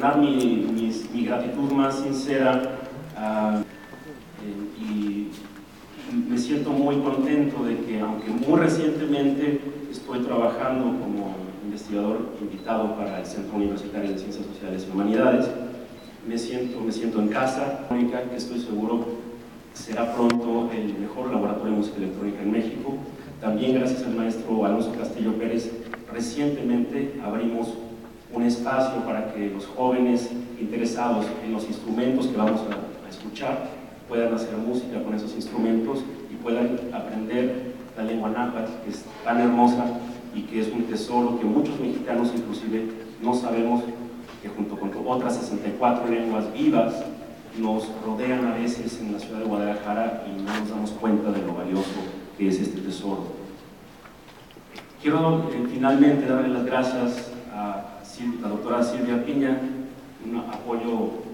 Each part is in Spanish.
externar mi gratitud más sincera y me siento muy contento de que, aunque muy recientemente estoy trabajando como investigador invitado para el Centro Universitario de Ciencias Sociales y Humanidades, me siento en casa, que estoy seguro será pronto el mejor laboratorio de música electrónica en México. También gracias al maestro Alonso Castillo Pérez, recientemente abrimos un espacio para que los jóvenes interesados en los instrumentos que vamos a escuchar puedan hacer música con esos instrumentos y puedan aprender la lengua náhuatl, que es tan hermosa y que es un tesoro que muchos mexicanos inclusive no sabemos, que junto con otras 64 lenguas vivas nos rodean a veces en la ciudad de Guadalajara y no nos damos cuenta de lo valioso que es este tesoro. Quiero finalmente darle las gracias a la doctora Silvia Piña, un apoyo.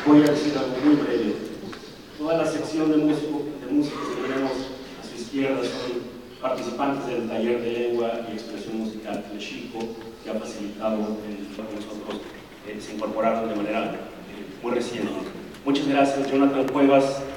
voy a decir algo muy breve. Toda la sección de músicos que tenemos a su izquierda son participantes del taller de lengua y expresión musical de Chico, que ha facilitado que nosotros se incorporaron de manera muy reciente. Muchas gracias, Jonathan Cuevas.